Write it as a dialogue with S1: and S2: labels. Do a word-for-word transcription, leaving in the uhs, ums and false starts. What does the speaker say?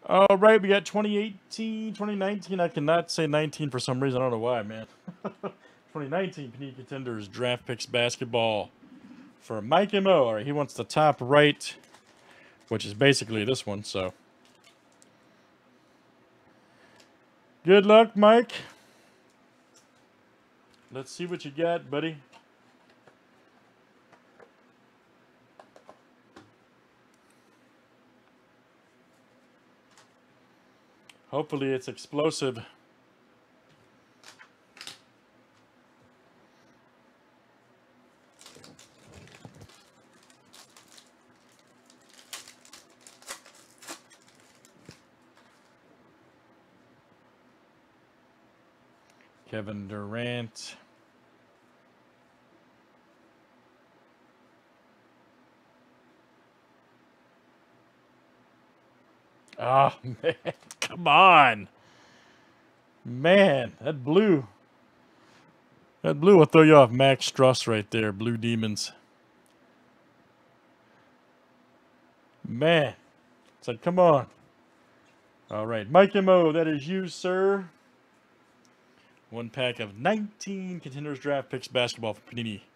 S1: All right, we got twenty eighteen, twenty nineteen. I cannot say nineteen for some reason. I don't know why, man. twenty nineteen Panini Contenders Draft Picks Basketball for Mike M O. All right, he wants the top right, which is basically this one, so. Good luck, Mike. Let's see what you got, buddy. Hopefully it's explosive. Kevin Durant. Oh, man. Come on. Man, that blue. That blue will throw you off. Max Struss right there. Blue Demons. Man. It's like, come on. All right. Mike M O, that is you, sir. One pack of nineteen Contenders Draft Picks Basketball for Panini.